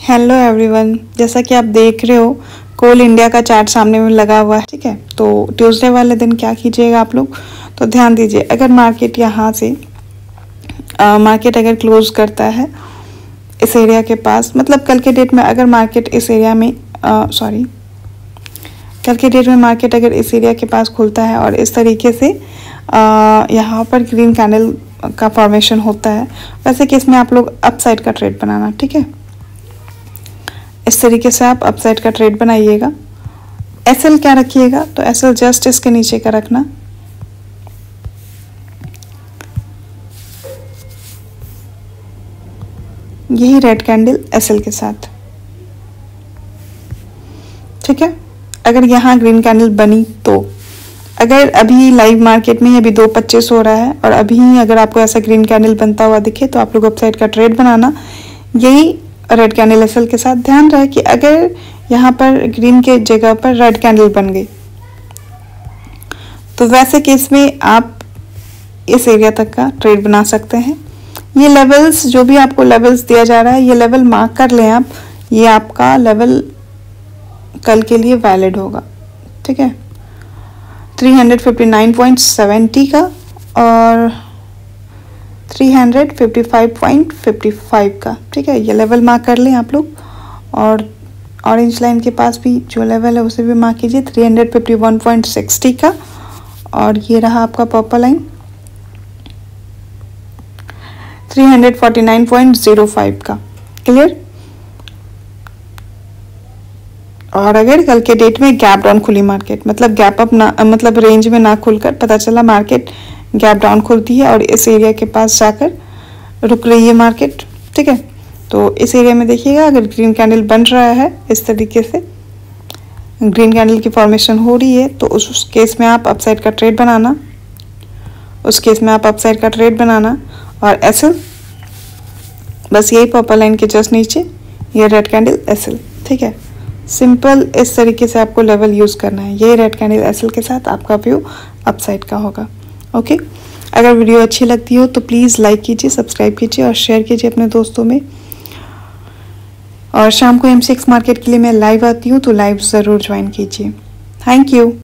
Hello everyone, जैसा कि आप देख रहे हो कोल इंडिया का चार्ट सामने में लगा हुआ है। ठीक है, तो ट्यूसडे वाले दिन क्या कीजिएगा आप लोग, तो ध्यान दीजिए। अगर मार्केट यहाँ से मार्केट अगर क्लोज करता है इस एरिया के पास, मतलब कल के डेट में अगर मार्केट इस एरिया में कल के डेट में मार्केट अगर इस एरिया के पास खुलता है और इस तरीके से यहाँ पर ग्रीन कैंडल का फॉर्मेशन होता है, वैसे केस में आप लोग अपसाइड का ट्रेड बनाना। ठीक है, इस तरीके से आप अपसाइड का ट्रेड बनाइएगा। एसएल क्या रखिएगा, तो एसएल जस्ट इसके नीचे का रखना। यही रेड कैंडल एसएल के साथ। ठीक है, अगर यहाँ ग्रीन कैंडल बनी तो अगर अभी लाइव मार्केट में अभी 2:25 हो रहा है और अभी अगर आपको ऐसा ग्रीन कैंडल बनता हुआ दिखे तो आप लोग अपसाइड का ट्रेड बनाना। यही रेड कैंडल एसएल के साथ। ध्यान रहे कि अगर यहाँ पर ग्रीन के जगह पर रेड कैंडल बन गई तो वैसे केस में आप इस एरिया तक का ट्रेड बना सकते हैं। ये लेवल्स, जो भी आपको लेवल्स दिया जा रहा है, ये लेवल मार्क कर लें आप। ये आपका लेवल कल के लिए वैलिड होगा। ठीक है, 359.70 का और 355.55 का। ठीक है, ये लेवल मार्क कर लें आप लोग। और ऑरेंज लाइन के पास भी जो लेवल है उसे भी मार्क कीजिए, 351.60 का। और ये रहा आपका पर्पल लाइन 349.05 का। क्लियर। और अगर कल के डेट में गैप डाउन खुली मार्केट, मतलब गैप अप ना, मतलब रेंज में ना खुलकर पता चला मार्केट गैप डाउन खुलती है और इस एरिया के पास जाकर रुक रही है मार्केट। ठीक है, तो इस एरिया में देखिएगा अगर ग्रीन कैंडल बन रहा है इस तरीके से, ग्रीन कैंडल की फॉर्मेशन हो रही है, तो उस केस में आप अपसाइड का ट्रेड बनाना। और एसएल बस यही पर्पल लाइन के जस्ट नीचे ये रेड कैंडल एसएल। ठीक है, सिंपल इस तरीके से आपको लेवल यूज़ करना है। ये रेड कैंडल एसएल के साथ आपका व्यू अपसाइड का होगा। ओके, अगर वीडियो अच्छी लगती हो तो प्लीज़ लाइक कीजिए, सब्सक्राइब कीजिए और शेयर कीजिए अपने दोस्तों में। और शाम को MCX मार्केट के लिए मैं लाइव आती हूँ, तो लाइव ज़रूर ज्वाइन कीजिए। Thank you.